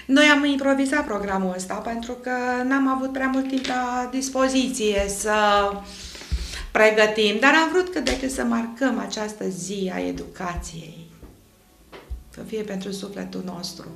Noi am improvizat programul ăsta pentru că n-am avut prea mult timp la dispoziție să pregătim, dar am vrut cât de cât să marcăm această zi a educației, să fie pentru sufletul nostru.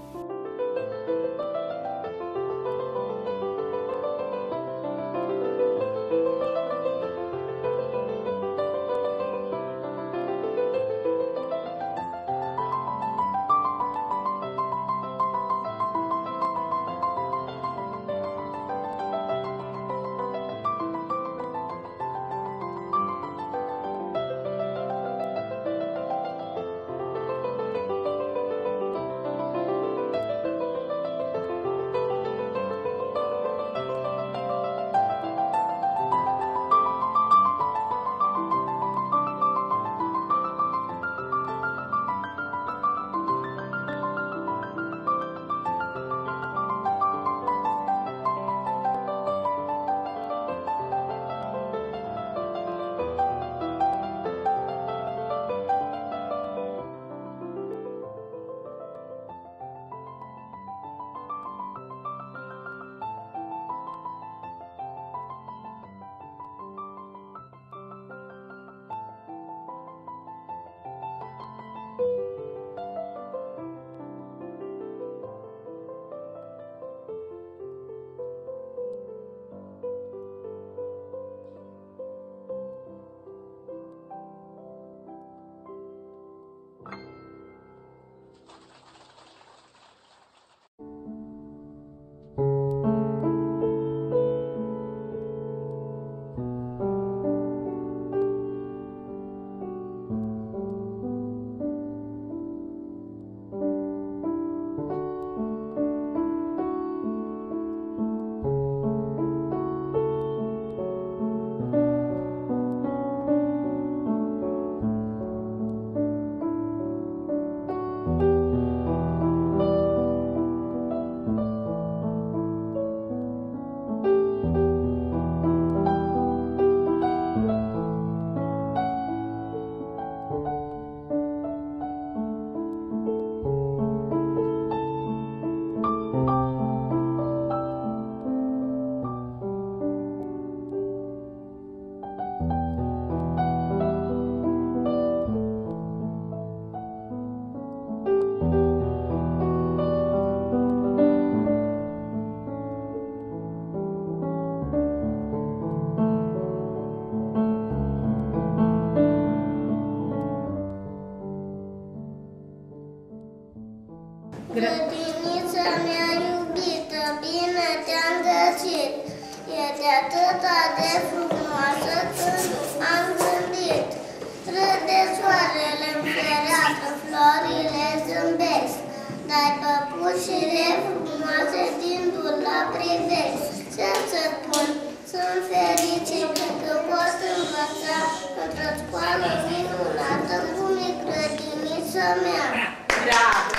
Grădinița mea iubită, bine te-am găsit. E de atâta de frumoasă când am gândit. Râde soarele-n fereastră, florile zâmbesc, dar păpușile frumoase din dulă privesc. Ce-ți spun, sunt fericit că pot învăța într-o școală minunată cum e grădinița mea. Bravo!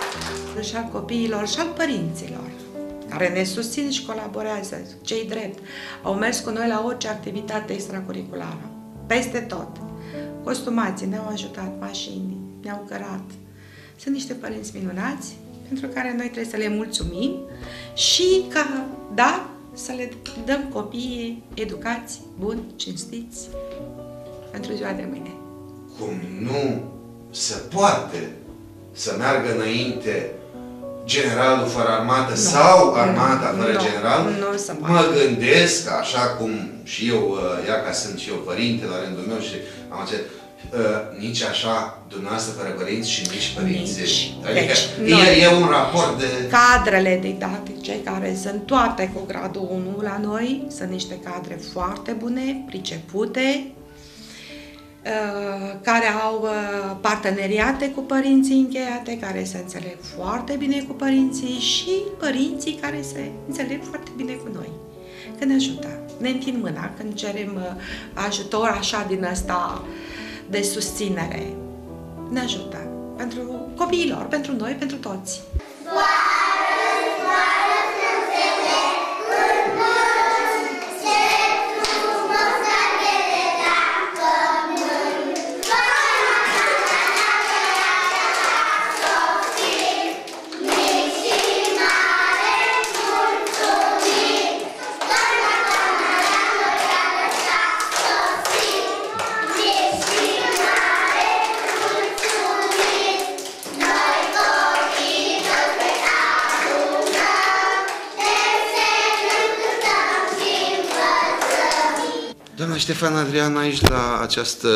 Și al copiilor și al părinților, care ne susțin și colaborează, cei drept, au mers cu noi la orice activitate extracurriculară, peste tot. Costumații ne-au ajutat, mașini, ne-au cărat. Sunt niște părinți minunați, pentru care noi trebuie să le mulțumim și, da, să le dăm copiii educați, buni, cinstiți, pentru ziua de mâine. Cum nu se poate să meargă înainte generalul fără armată sau armata fără general, mă gândesc, așa cum și eu, ca sunt și eu părinte la rândul meu și am înțeles, nici așa dumneavoastră fără părinți și nici părinți. Adică deci, e un raport de... Cadrele didactice care sunt toate cu gradul 1 la noi, sunt niște cadre foarte bune, pricepute, care au parteneriate cu părinții încheiate, care se înțeleg foarte bine cu părinții și părinții care se înțeleg foarte bine cu noi. Când ne ajută, ne întind mâna, când cerem ajutor așa din ăsta de susținere, ne ajută pentru copiilor, pentru noi, pentru toți. Mici și Doamna Ștefan Adrian, aici la această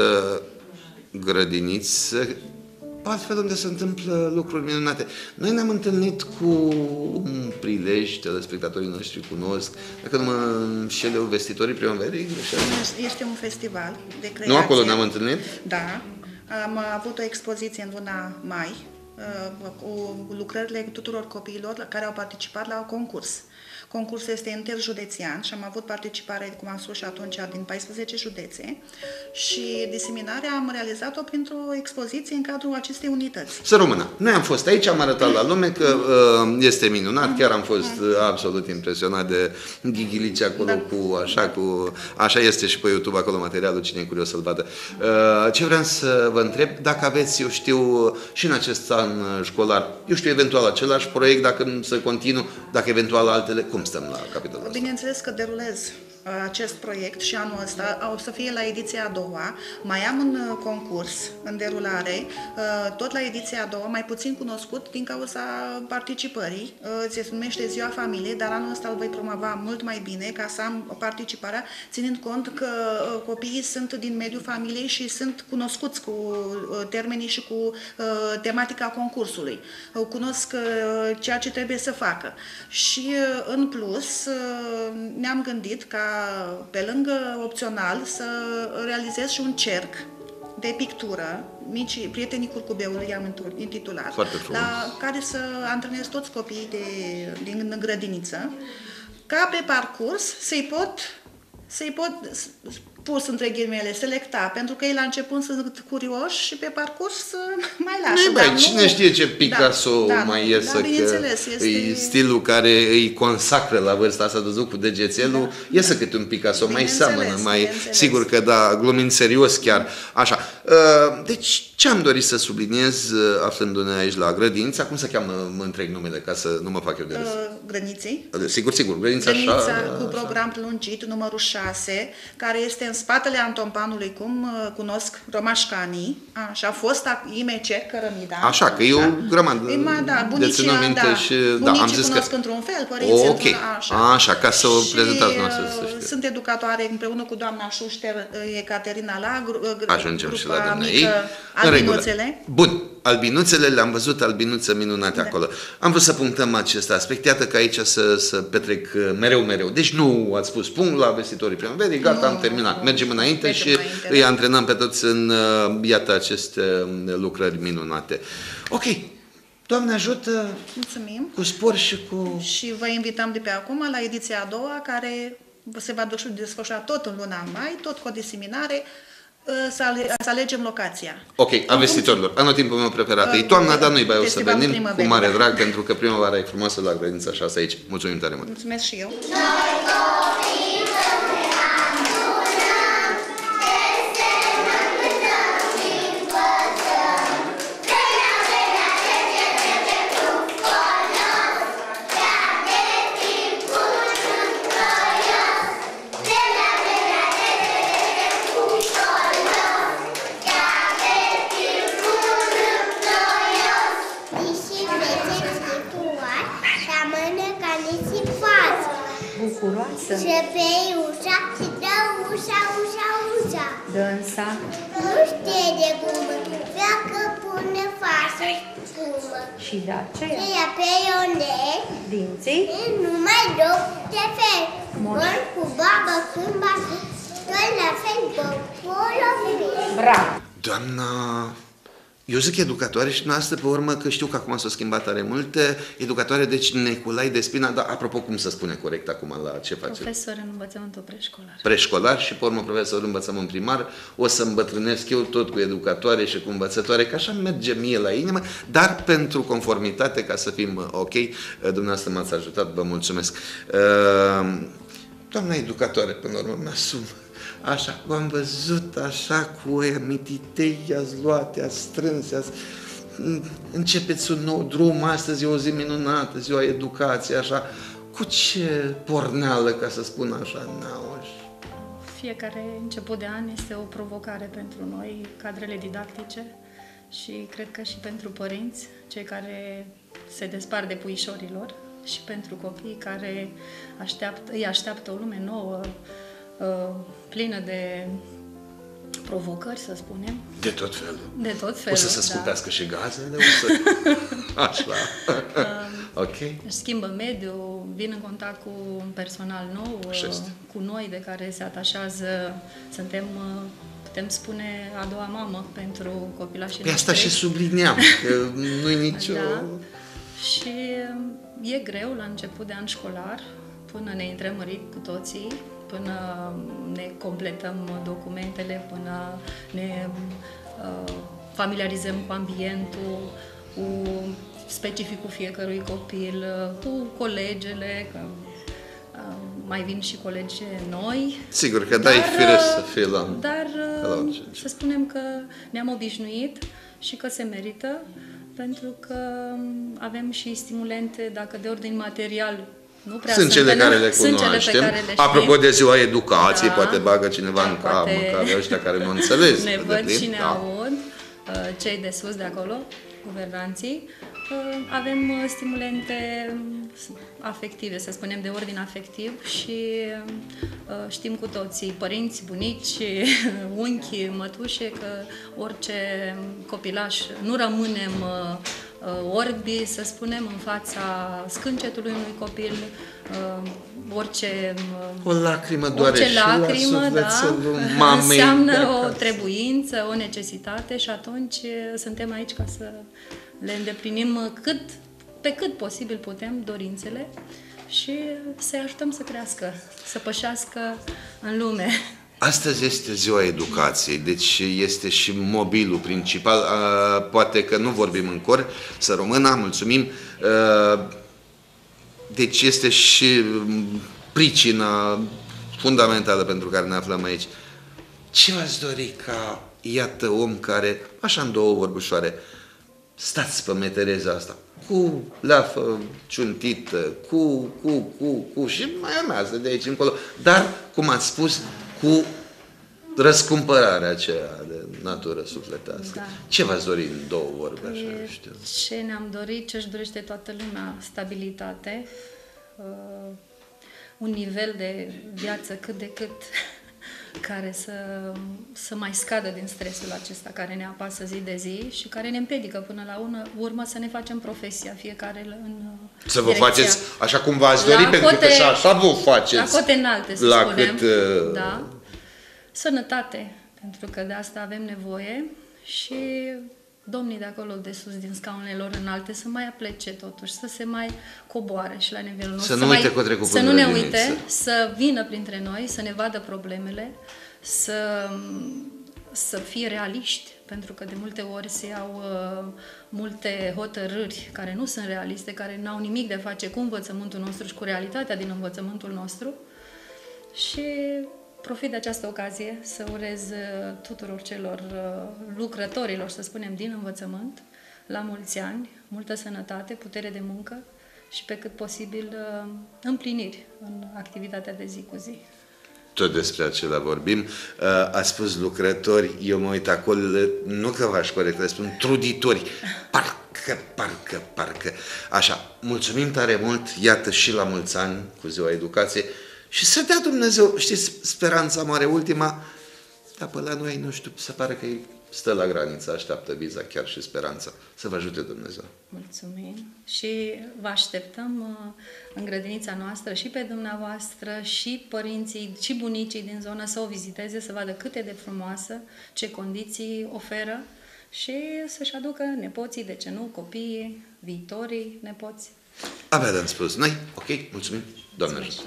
grădiniță, altfel unde se întâmplă lucruri minunate. Noi ne-am întâlnit cu un prilej, telespectatorii noștri cunosc, dacă nu mă înșel eu, Vestitorii Primăverii? Este un festival de creație. Nu acolo ne-am întâlnit? Da. Am avut o expoziție în luna mai cu lucrările tuturor copiilor care au participat la concurs. Concursul este interjudețean și am avut participare, cum am spus și atunci, din 14 județe și diseminarea am realizat-o printr-o expoziție în cadrul acestei unități. Să rămână. Noi am fost aici, am arătat la lume că este minunat, chiar am fost absolut impresionat de Ghighilice acolo, da. Așa este și pe YouTube acolo materialul, cine e curios să-l vadă. Ce vreau să vă întreb, dacă aveți, eu știu, și în acest an școlar, eu știu, eventual același proiect, dacă să continuu, dacă eventual altele, cum stăm la capitolul ăsta? Bineînțeles că derulez acest proiect și anul ăsta o să fie la ediția a doua. Mai am un concurs în derulare, tot la ediția a doua, mai puțin cunoscut din cauza participării. Se numește Ziua Familiei, dar anul ăsta îl voi promova mult mai bine ca să am participarea, ținând cont că copiii sunt din mediul familiei și sunt cunoscuți cu termenii și cu tematica concursului. Cunosc ceea ce trebuie să facă. Și în plus ne-am gândit ca pe lângă opțional să realizez și un cerc de pictură, prietenii curcubeului i-am intitulat, la care să antrenez toți copiii din grădiniță, ca pe parcurs să-i pot pus între ghilimele, selecta, pentru că ei la început sunt curioși și pe parcurs mai lasă. Cine știe ce Picasso mai iese, că e stilul care îi consacră la vârsta asta, de cu degețelul, iese câte un Picasso, mai seamănă, mai sigur că da, glumind serios chiar, așa. Deci, ce am dorit să subliniez, aflându-ne aici la grădiniță, cum se cheamă întreg numele, ca să nu mă fac eu de râs? Grădiniței. Sigur, grădinița cu program prelungit, numărul 6, care este în spatele Antompanului, cum cunosc romașcanii, așa, fosta IMC Cărămida. Așa, că e o grămadă de ținut minte și... Bunicii cunosc într-un fel, părinții într-un așa, ca să o prezentați noastră. Sunt educatoare împreună cu doamna Șușter, Ecaterina Lag, ajungem și la dumneavoastră. Albinuțele. Bun, albinuțele, le-am văzut, albinuțe minunate acolo. Am vrut să punctăm acest aspect. Iată că aici să petrec mereu. Deci nu ați spus punct la Vestitorii Primăverii, gata, am terminat. Mergem înainte și îi antrenăm pe toți în, iată, aceste lucrări minunate. Ok, Doamne ajută. Mulțumim. Cu spor și cu... Și vă invităm de pe acum la ediția a doua, care se va desfășura tot în luna mai, tot cu o diseminare, să alegem locația. Ok, a Vestitorilor. Anul timpul meu preferat e toamna, dar nu-i bai o să venim cu mare drag, pentru că primăvara e frumoasă la grădinița 6 aici. Mulțumim tare mult! Mulțumesc și eu! Bucuroasă. Se pe ușa și dă ușa. Dânsa. Nu știe de gumă, dacă pune față spumă. Și de aceea. Se ia pe ionel. Dinții. Numai două de fel. Bun cu babă când bată. Tot la fel, acolo. Bravo. Doamna... Eu zic educatoare și noastră, pe urmă, că știu că acum s-au schimbat tare multe. Educatoare, deci Neculai Despina, dar apropo, cum se spune corect acum la ce face? Profesor în învățământul preșcolar. Preșcolar și, pe urmă, profesor în învățământ primar. O să îmbătrânesc eu tot cu educatoare și cu învățătoare, că așa merge mie la inimă, dar pentru conformitate, ca să fim ok, dumneavoastră m-ați ajutat, vă mulțumesc. Doamna educatoare, până la urmă, mi-asum. Așa, v-am văzut așa cu aia mititei, i-ați luat, i-ați strâns, începeți un nou drum, astăzi e o zi minunată, ziua educației, așa, cu ce porneală, ca să spun așa, Naoș? Fiecare început de an este o provocare pentru noi, cadrele didactice, și cred că și pentru părinți, cei care se despart de puișorilor, și pentru copii care îi așteaptă o lume nouă, plină de provocări, să spunem. De tot felul. De tot felul, O să se scumpească și gazele? Așa. Ok. Își schimbă mediul, vin în contact cu un personal nou, cu noi de care se atașează, suntem, putem spune, a doua mamă pentru copilașii noștri. Pe asta și sublineam, că nu-i nicio... Da. Și e greu la început de an școlar, până ne întremărim cu toții, până ne completăm documentele, până ne familiarizăm cu ambientul, cu specificul fiecărui copil, cu colegele, că mai vin și colegi noi. Sigur că dai firesc să fie la... Dar să spunem că ne-am obișnuit și că se merită, pentru că avem și stimulente, dacă de ordin material, nu prea sunt cele care le cunoaștem. Apropo de ziua educației, poate bagă cineva în cap, măcar ăștia care nu înțeles. Ne văd și ne aud, cei de sus de acolo, guvernanții. Avem stimulente afective, să spunem, de ordin afectiv și știm cu toții, părinți, bunici, unchi, mătușe, că orice copilaș, nu rămânem orbi, să spunem, în fața scâncetului unui copil, orice o lacrimă doare orice lacrimă, și la sufletul mamei. Înseamnă o trebuință, o necesitate și atunci suntem aici ca să le îndeplinim pe cât posibil putem dorințele și să-i ajutăm să crească, să pășească în lume. Astăzi este ziua educației, deci este și mobilul principal. Poate că nu vorbim în cor, să rămână, mulțumim. Deci este și pricina fundamentală pentru care ne aflăm aici. Ce v-ați dori ca, iată, om care, așa în două vorbușoare, stați pe metereza asta, cu leafă ciuntită, cu și mai urmează de aici încolo, dar, cum ați spus, cu răscumpărarea aceea de natură sufletească. Da. Ce v-ați dori în două vorbe, așa, știu? Ce ne-am dorit, ce-și dorește toată lumea, stabilitate, un nivel de viață cât de cât care să mai scadă din stresul acesta care ne apasă zi de zi și care ne împiedică până la urmă să ne facem profesia fiecare în să vă faceți așa cum v-ați dori, pentru că și așa vă faceți. La cote înalte, să la spunem. Cât, da. Sănătate, pentru că de asta avem nevoie și domnii de acolo de sus, din scaunele lor înalte, să mai aplece totuși, să se mai coboare și la nivelul nostru. Să nu uite că trecut să nu ne uite, să vină printre noi, să ne vadă problemele, să fie realiști, pentru că de multe ori se iau multe hotărâri care nu sunt realiste, care nu au nimic de a face cu învățământul nostru și cu realitatea din învățământul nostru. Și profit de această ocazie să urez tuturor celor lucrătorilor, să spunem, din învățământ, la mulți ani, multă sănătate, putere de muncă și pe cât posibil împliniri în activitatea de zi cu zi. Tot despre acelea vorbim. A spus lucrători, eu mă uit acolo, nu că v-aș corecta, spun truditori. Parcă. Așa, mulțumim tare mult, iată și la mulți ani cu Ziua Educației. Și să dea Dumnezeu, știți, speranța mare, ultima, dar pe la noi, nu știu, se pare că stă la graniță, așteaptă viza, chiar și speranța. Să vă ajute Dumnezeu. Mulțumim și vă așteptăm în grădinița noastră și pe dumneavoastră și părinții și bunicii din zonă să o viziteze, să vadă cât e de frumoasă, ce condiții oferă și să-și aducă nepoții, de ce nu, copiii, viitorii nepoți. Abia de-am spus noi. Ok, mulțumim. Doamne ajută.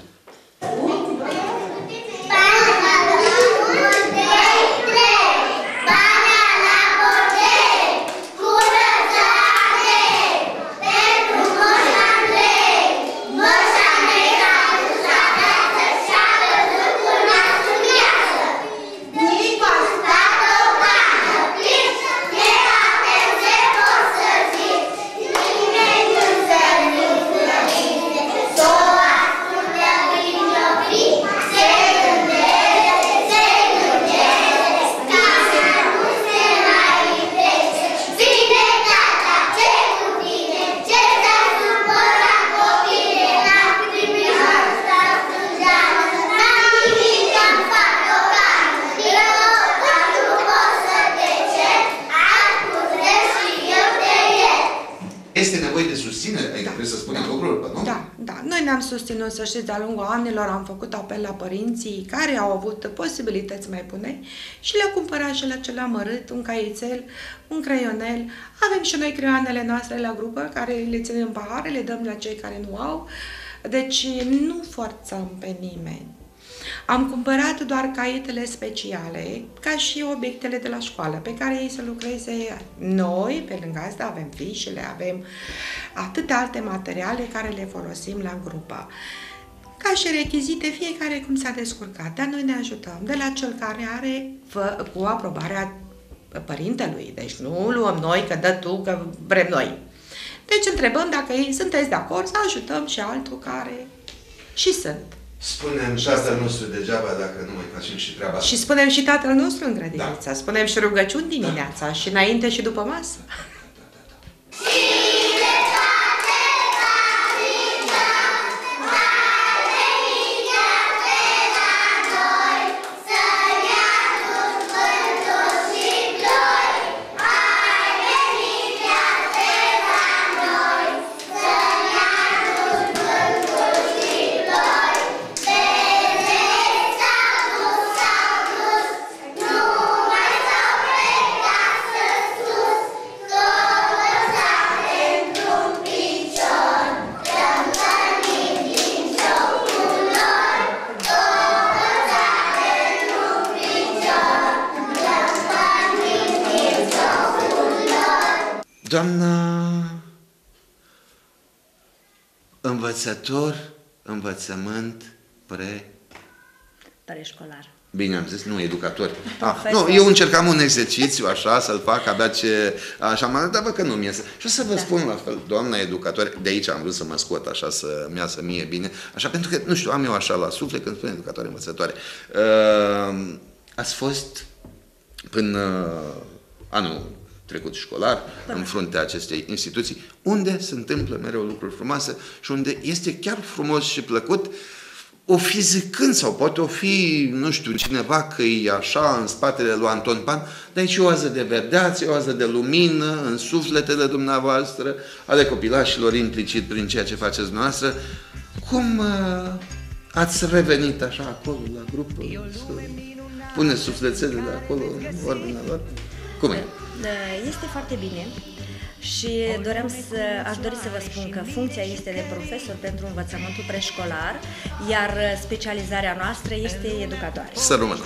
lucruri, nu? Da, da. Noi ne-am susținut, să știți, de-a lungul anilor, am făcut apel la părinții care au avut posibilități mai bune și le-au cumpărat și la cel amărât, un caietel, un creionel. Avem și noi creioanele noastre la grupă, care le ținem în pahare, le dăm la cei care nu au. Deci nu forțăm pe nimeni. Am cumpărat doar caietele speciale, ca și obiectele de la școală, pe care ei să lucreze. Noi, pe lângă asta, avem fișele, avem atâtea alte materiale care le folosim la grupă. Ca și rechizite, fiecare cum s-a descurcat, dar noi ne ajutăm de la cel care are cu aprobarea părintelui. Deci nu luăm noi că dă tu, că vrem noi. Deci întrebăm dacă ei sunteți de acord să ajutăm și altul care și sunt. Spunem și Tatăl nostru degeaba dacă nu mai facem și treaba asta. Și spunem și Tatăl nostru în grădiniță, da. Spunem și rugăciuni dimineața, da. Și înainte și după masă. Doamna învățător, învățământ, preșcolar. Bine am zis, nu educator. Nu, eu încercam un exercițiu așa, să-l fac, abia ce... Așa m-am dat, dar că nu-mi iese. Și o să vă spun la fel, doamna educatoare, de aici am vrut să mă scot așa, să-mi iasă mie bine, așa, pentru că, nu știu, am eu așa la suflet când spun educatoare, învățătoare. Ați fost până anul trecut școlar, în fruntea acestei instituții, unde se întâmplă mereu lucruri frumoase și unde este chiar frumos și plăcut, o fi zicând, sau poate o fi, nu știu, cineva că e așa în spatele lui Anton Pan, dar aici o oază de verdeață, o oază de lumină în sufletele dumneavoastră, ale copilașilor implicit prin ceea ce faceți dumneavoastră. Cum ați revenit așa acolo la grupă? Puneți suflețele de acolo în ordinea lor? Cum e? Este foarte bine și aș dori să vă spun că funcția este de profesor pentru învățământul preșcolar, iar specializarea noastră este educatoare. Să rămână.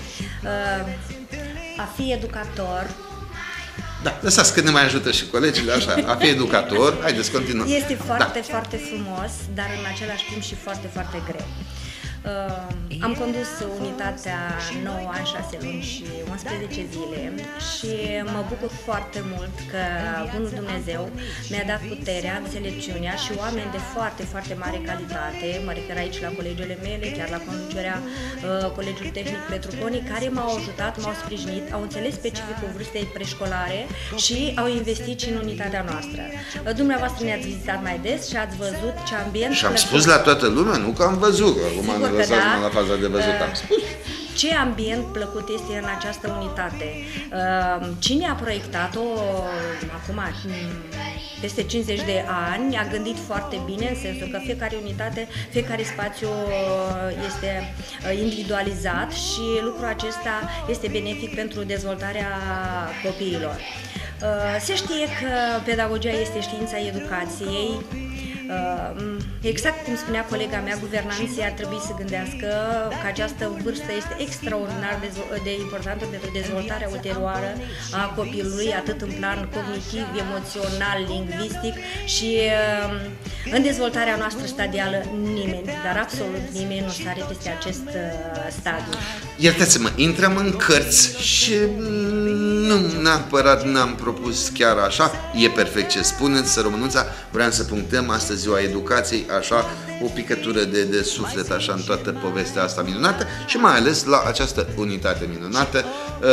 A fi educator... Da, lăsați că ne mai ajută și colegii, așa, a fi educator, haideți, continuăm. Este foarte, foarte frumos, dar în același timp și foarte, foarte greu. Am condus unitatea 9 ani, 6 luni și 11 zile și mă bucur foarte mult că Bunul Dumnezeu mi-a dat puterea, înțelepciunea și oameni de foarte, foarte mare calitate, mă refer aici la colegiile mele, chiar la conducerea Colegiului Tehnic Petroconi, care m-au ajutat, m-au sprijinit, au înțeles specificul vârstei preșcolare și au investit și în unitatea noastră. Dumneavoastră ne-ați vizitat mai des și ați văzut ce ambient... Și am spus la toată lumea, nu că am văzut, acum am lăsat la faza de văzut, am spus. Ce ambient plăcut este în această unitate. Cine a proiectat-o acum peste 50 de ani a gândit foarte bine, în sensul că fiecare unitate, fiecare spațiu este individualizat și lucrul acesta este benefic pentru dezvoltarea copiilor. Se știe că pedagogia este știința educației. Exact cum spunea colega mea, guvernanții ar trebui să gândească că această vârstă este extraordinar de importantă pentru dezvoltarea ulterioară a copilului, atât în plan cognitiv, emoțional, lingvistic și în dezvoltarea noastră stadială nimeni, dar absolut nimeni nu sare peste acest stadiu. Iertați-mă, intrăm în cărți și nu neapărat ne-am propus chiar așa, e perfect ce spuneți, să rămânuța, vreau să punctăm astăzi ziua educației, așa, o picătură de suflet, așa, în toată povestea asta minunată și mai ales la această unitate minunată.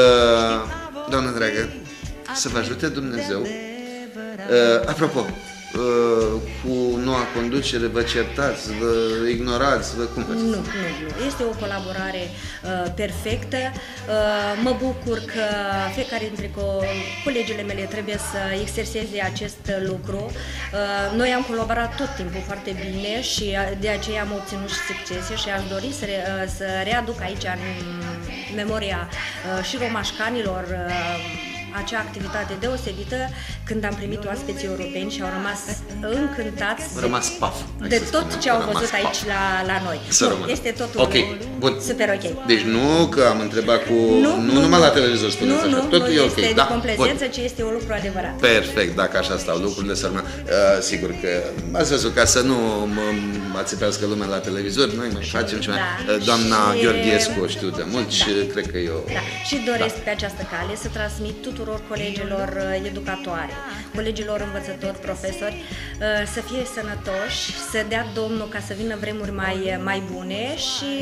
Doamnă dragă, să vă ajute Dumnezeu. Apropo, cu noua conducere, vă certați, vă ignorați, vă cum faceți? Nu. Este o colaborare perfectă. Mă bucur că fiecare dintre colegele mele trebuie să exerseze acest lucru. Noi am colaborat tot timpul foarte bine și de aceea am obținut și succese și aș dori să readuc aici în memoria și romașcanilor acea activitate deosebită când am primit oaspeții europeni și au rămas încântați de tot ce au văzut aici la noi. Este totul super ok. Deci nu că am întrebat cu... Nu numai la televizor spuneți așa, totul e ok. Nu este de complezență, ci este un lucru adevărat. Perfect, dacă așa stau lucrurile, Sărmân. Sigur că ați văzut, ca să nu mă ațepească lumea la televizor, noi mai facem ceva. Doamna Gheorghescu o știu de mult și cred că eu... Și doresc pe această cale să transmit tuturor colegilor educatoare, colegilor învățători, profesori, să fie sănătoși, să dea Domnul ca să vină vremuri mai bune și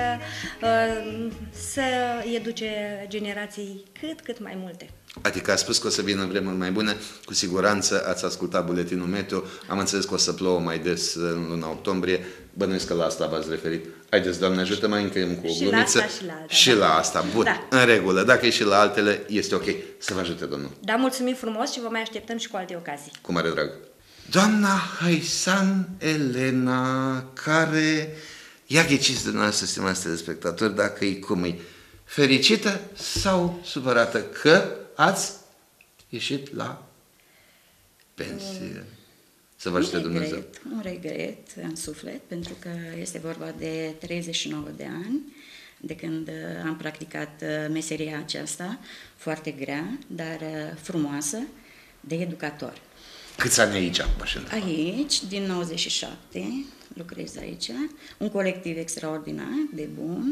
să educe generații cât mai multe. Adică a spus că o să vină vremuri mai bune, cu siguranță ați ascultat buletinul meteo, am înțeles că o să plouă mai des în luna octombrie, bănuiesc că la asta v-ați referit. Haideți, Doamne ajută, mai încheiem cu o glumiță. Și la asta, bun, în regulă, dacă e și la altele, este ok. Să vă ajute, Domnul. Da, mulțumim frumos și vă mai așteptăm și cu alte ocazii. Cu mare drag. Doamna Haisan Elena, care ia ghiciți dumneavoastră, stimați telespectatori, dacă e cum e, fericită sau supărată că ați ieșit la pensie? Să vă ajute Dumnezeu. Un regret în suflet, pentru că este vorba de 39 de ani de când am practicat meseria aceasta, foarte grea, dar frumoasă, de educator. Câți ani aici? Aici, din 97, lucrez aici, un colectiv extraordinar, de bun,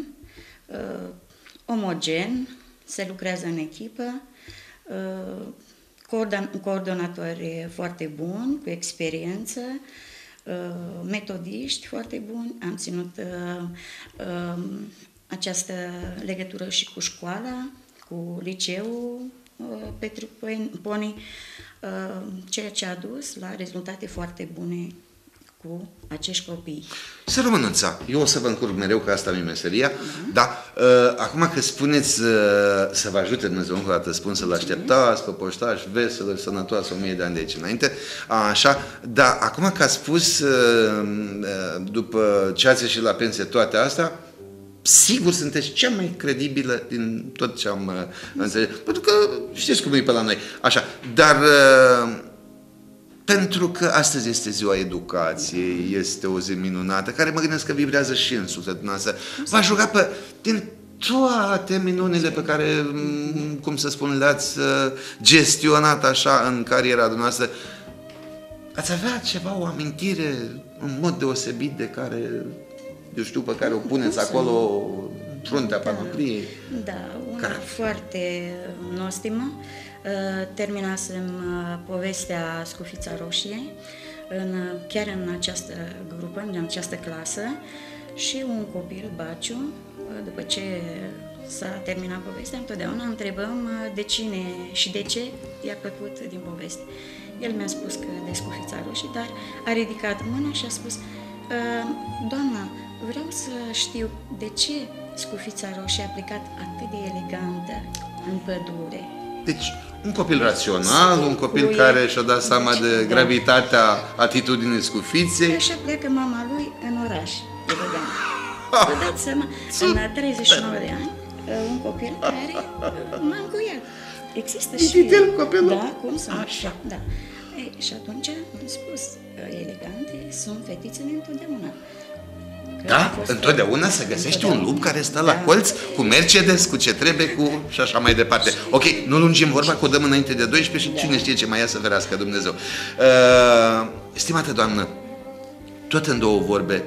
omogen, se lucrează în echipă, coordonatori foarte buni, cu experiență, metodiști foarte buni. Am ținut această legătură și cu școala, cu liceul Petru Poni, ceea ce a dus la rezultate foarte bune cu acești copii. Să rămânânța. Eu o să vă încurc mereu, că asta mi-e meseria, dar acum că spuneți să vă ajute Dumnezeu, încă o dată spun să-L așteptați pe poștaș, veselă, sănătoasă, 1000 de ani de aici înainte, așa, dar acum că ați spus, după ce ați ieșit la pensie toate astea, sigur sunteți cea mai credibilă din tot ce am înțeles, pentru că știți cum e pe la noi, așa, dar... Pentru că astăzi este ziua educației, este o zi minunată, care mă gândesc că vibrează și în sufletul noastră. V-aș ruga din toate minunile pe care, cum să spun, le-ați gestionat așa în cariera dumneavoastră, ați avea ceva, o amintire în mod deosebit de care, eu știu, pe care o puneți acolo în fruntea panopliei? Da, una foarte nostimă. Terminasem povestea Scufița Roșie chiar în această grupă, în această clasă, și un copil, Baciu, după ce s-a terminat povestea, întotdeauna întrebăm de cine și de ce i-a plăcut din poveste. El mi-a spus că de Scufița Roșie, dar a ridicat mâna și a spus: Doamna, vreau să știu de ce Scufița Roșie a plecat atât de elegantă în pădure. Deci, un copil rațional, un copil care și-a dat seama de gravitatea atitudinii Scufiței. Așa pleacă mama lui în oraș, elegant. Vă dați seama, în 39 de ani, un copil care m-a încuiat. Există și... copilul? Da, cum să nu? Da. Și atunci am spus, elegante sunt fetițele întotdeauna. Da? Întotdeauna să găsești un lup care stă la colț cu Mercedes, cu ce trebuie, cu și așa mai departe. Ok, nu lungim vorba, că o dăm înainte de 12 și cine știe ce mai ia să ferească Dumnezeu. Stimată doamnă, tot în două vorbe,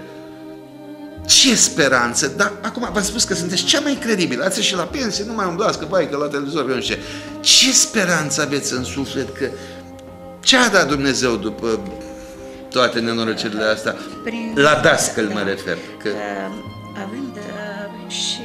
ce speranță, da, acum v-am spus că sunteți cea mai credibilă, ați ieșit la pensie, nu mai umblați, că vai, că la televizor, că nu știu ce speranță aveți în suflet, că ce a dat Dumnezeu după toate nenorocirile astea, la dascăl mă refer. Că... Având și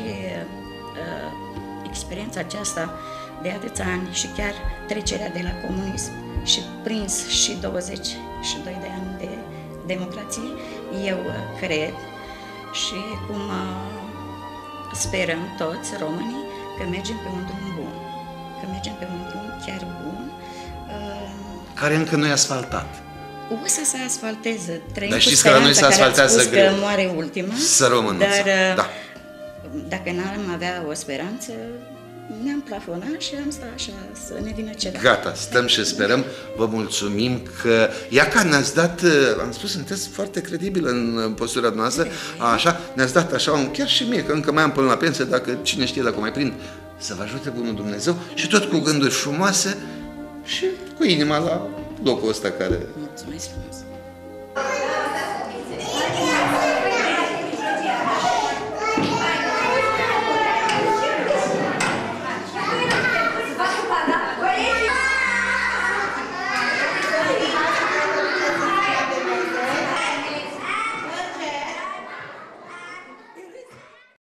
experiența aceasta de atâția ani și chiar trecerea de la comunism și prins și 22 de ani de democrație, eu cred și cum sperăm toți românii că mergem pe un drum bun, că mergem pe un drum chiar bun. Care încă nu e asfaltat. O să se asfalteze. Dar știți că la noi se asfaltează greu. Că moare ultima. Să rămână. Dar da. Dacă n-am avea o speranță, ne-am plafonat și am stat așa să ne vină ceva. Gata, stăm și sperăm. Vă mulțumim că, Iaca, ne-ați dat, am spus, sunteți foarte credibil în postura noastră, așa, ne-ați dat așa, chiar și mie, că încă mai am până la pensie, dacă cine știe dacă mai prind, să vă ajute bunul Dumnezeu și tot cu gânduri frumoase și cu inima la locul ăsta care... Mulțumesc frumos!